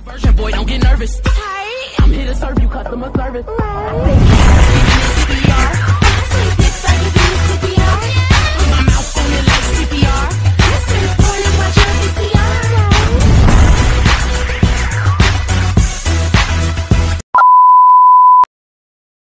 Boy, don't get nervous. I'm here to serve you customer service.